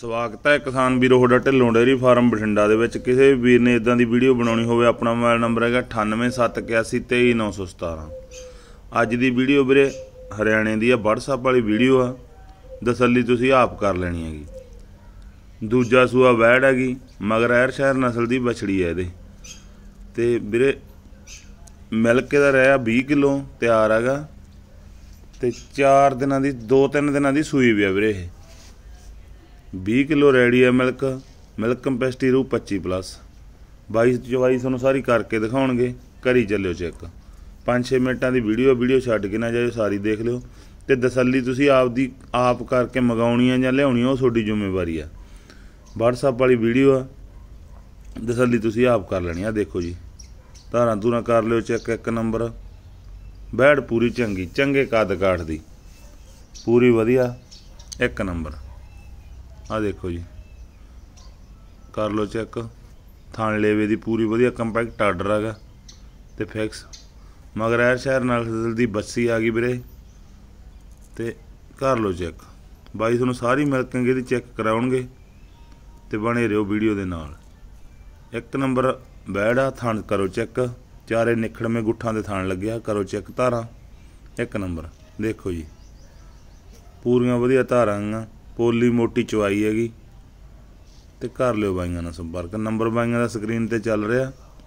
ਸਵਾਗਤ ਹੈ ਕਿਸਾਨ ਵੀਰੋ ਤੁਹਾਡਾ ਢਿੱਲੋਂ ਡੇਅਰੀ ਫਾਰਮ ਬਠਿੰਡਾ ਦੇ ਵਿੱਚ। ਕਿਸੇ ਵੀ ਵੀਰ ਨੇ ਇਦਾਂ ਦੀ ਵੀਡੀਓ ਬਣਾਉਣੀ ਹੋਵੇ, ਆਪਣਾ ਮੋਬਾਈਲ ਨੰਬਰ ਹੈਗਾ 9871823917। ਅੱਜ ਦੀ ਵੀਡੀਓ ਵੀਰੇ ਹਰਿਆਣੇ ਦੀ ਆ, WhatsApp ਵਾਲੀ ਵੀਡੀਓ ਆ। ਤਸੱਲੀ ਤੁਸੀਂ ਆਪ ਕਰ ਲੈਣੀ ਹੈਗੀ। ਦੂਜਾ ਸੂਆ ਵੈੜ हैगी, मगर शहर नस्ल की बछड़ी है। ये वीरे मिल्क का रहा 20 किलो तैयार हैगा, तो 4 दिनों की 2-3 दिनों की सूई भी है वीरे। 20 किलो रेडी है मिल्क कंपेसिटी रू 25+। 22-24 थोड़ा सारी करके दिखाओगे, घरी चलो चेक। 5-6 मिनटा की वीडियो छड्ड के ना जाओ, सारी देख लो। तो तसल्ली तुसीं आप करके मंगाउणी है जां लियाउणी है, वो तुहाडी जिम्मेवारी है। WhatsApp वाली वीडियो आ, तसल्ली तुसीं आप कर लेनी। आ देखो जी, धारां धूरां कर लिओ चेक। 1 नंबर बैड़ पूरी चंगी, चंगे कद काठ दी, पूरी वधिया 1 नंबर। आ देखो जी, कर लो चेक। थान लेवे दी पूरी वधिया कंपैक्ट आर्डर हैगा ते फिक्स। मगर शहर नस्ल दी बस्सी आ गई वीरे, ते कर लो चेक। बाई तुहानूं सारी मिल्किंग इहदी चेक कराउणगे, ते बने रहो वीडियो दे नाल। 1 नंबर बैड़ आ, थान करो चेक। चारे निखड़ में गुट्ठां दे थान लग्या, करो चेक। धारां 1 नंबर देखो जी, पूरियां वधिया धारां आ, पोली मोटी चवाई हैगी। ते कर लिओ बाईआं नाल संपर्क। नंबर बाईआं दा स्क्रीन ते चल रहा,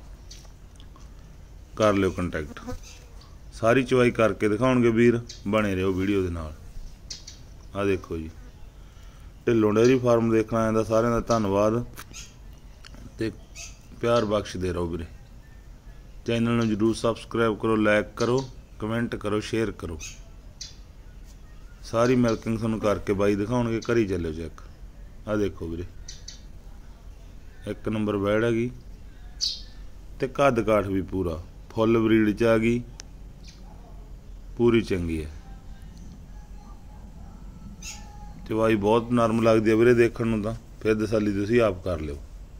कर लिओ कंटैक्ट। सारी चवाई करके दिखाउणगे वीर, बने रहो वीडियो दे नाल। आ देखो जी, ढिल्लों डेयरी फार्म देखना आंदा सारिਆਂ ਦਾ ਧੰਨਵਾਦ ਤੇ प्यार बख्शदे रहो वीरे। चैनल ਨੂੰ जरूर सबसक्राइब करो, लाइक करो, कमेंट करो, शेयर करो। सारी मिल्किंग तुहानूं करके बाई दिखाउणगे, घरी चलो चेक। आ देखो वीरे, 1 नंबर बैड़ हैगी, ते कद काठ भी पूरा फुल ब्रीड च आ गई, पूरी चंगी है। चवाई बहुत नरम लगती है वीरे देखण नूं, तां फिर तसल्ली तुसीं आप कर लिओ।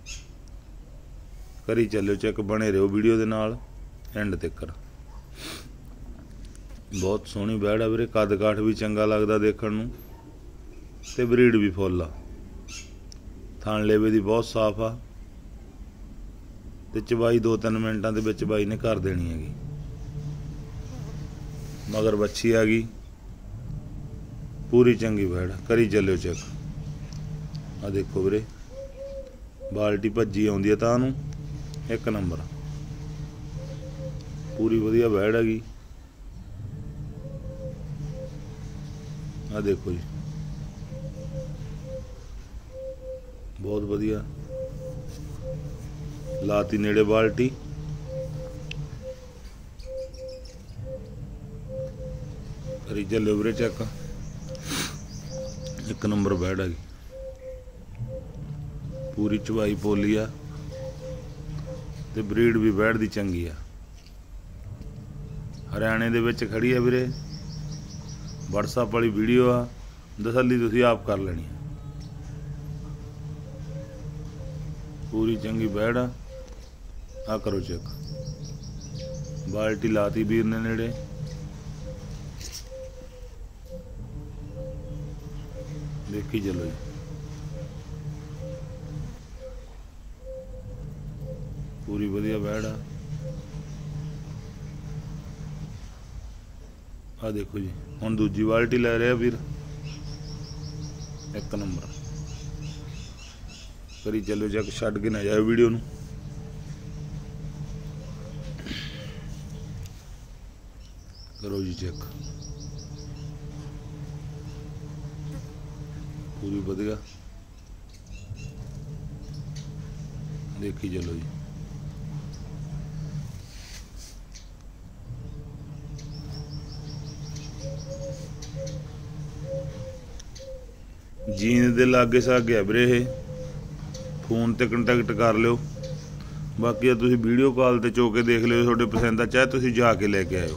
घरी चलो चेक, बने रहो वीडियो दे नाल एंड तक। बहुत सोहनी बैड़ है वीरे, कद काठ भी चंगा लगता देखण नूं, ते ब्रीड भी फुल आ। थान लेवे दी बहुत साफ आ, ते चवाई 2-3 मिनटां दे विच बाई ने कर देनी हैगी। मगर बच्छी आ गई, पूरी चंगी बैड़, करी चलो चेक। आ देखो वीरे, बाल्टी भज्जी आउंदी है तां नूं। 1 नंबर पूरी वधिया बैड़ हैगी। आ देखो जी, बहुत वधिया लाती नेड़े बाल्टी। करी चलो वीरे चेक। 1 नंबर बैड़ हैगी, पूरी चवाई पोली आ, ते ब्रीड भी बैड़ दी चंगी आ। हरियाणे दे विच खड़ी है वीरे। WhatsApp वाली वीडियो आ, तसल्ली तुसीं आप कर लेनी है। पूरी चंगी बैड़ आ। करो चेक। बाल्टी लाती वीर ने नेड़े। देखी चलो जी, पूरी वधिया बैड़ आ। देखो जी, हुण दूजी बाल्टी लै रहा वीर। 1 नंबर करी चलो चेक, छड्ड के ना जाए वीडियो नूं। करो जी चेक, पूरी वधिया। देखी चलो जी, जीन दे लागे सागे है वीरे। फोन ते कंटैक्ट कर लिओ। बाकी तुसीं वीडियो कॉल ते चो के देख लिओ, तुहाडे पसंद आ, चाहे तुसीं जाके लैके आयो।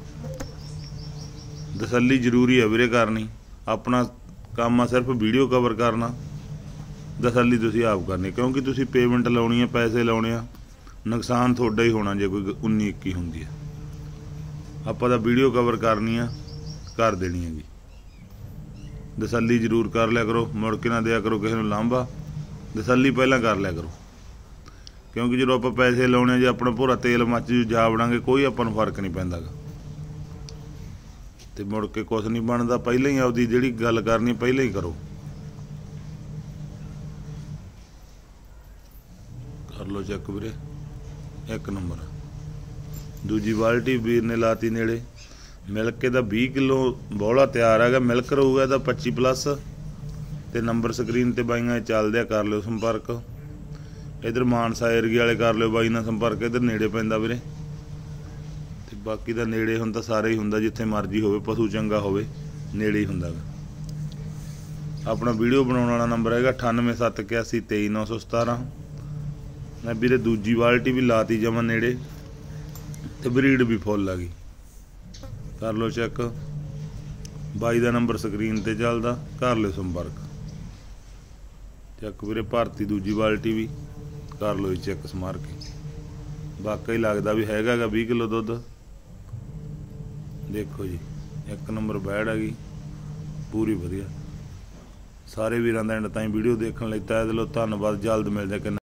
तसल्ली जरूरी है वीरे करनी। अपना काम आ सिर्फ वीडियो कवर करना, तसल्ली तुसीं आप करनी। क्योंकि तुसीं पेमेंट लाउणी है, पैसे लाउणे आ, नुकसान तुहाडा ही होना जे कोई 19-21 हुंदी है। आपां तां वीडियो कवर करनी आ, कर देनी है जी। तसल्ली जरूर कर लिया करो, मुड़ के ना दिया करो किसी नूं लांभा। तसल्ली पहलां कर लिया करो, क्योंकि जो आप पैसे लाने जे अपना भोरा तेल मच जा वड़ांगे कोई आपां नूं फर्क नहीं पैंदा गा, ते मुड़ के कुछ नहीं बनदा। पहले ही आपदी जिहड़ी गल करनी पहले ही करो। कर लो चेक वीरे, 1 नंबर। दूजी बाल्टी वीर ने लाती नेड़े। मिल्क इहदा 20 किलो बौला तैयार हैगा। मिल्क रहूगा इहदा 25+। ते नंबर स्क्रीन ते बाईयां चलदे आ, कर लिओ संपर्क। इधर मानसा एरिया वाले कर लिओ बाई नाल संपर्क, इधर नेड़े पैंदा वीरे। ते बाकी दा नेड़े हुण तां सारे ही हुंदा, जिथे मर्जी होवे, पशु चंगा होवे नेड़े ही हुंदा गा। अपना वीडियो बनाउण वाला नंबर हैगा 9871833917। मैं वीरे दूजी बाल्टी भी लाती जमा नेड़े, ते ब्रीड भी फुल आ गई। कर लो चेक, बाई का नंबर स्क्रीन ते चलदा, कर लो संपर्क। चेक वीरे भरती दूजी बाल्टी भी, कर लो चेक समार के। वाकई लगदा भी हैगा 20 किलो दुध। देखो जी 1 नंबर बैड़ आ गई, पूरी वधिया। सारे वीरां दा एंड ताईं वीडियो देखण लई तहे दिलों धन्नवाद। जल्द मिलदे।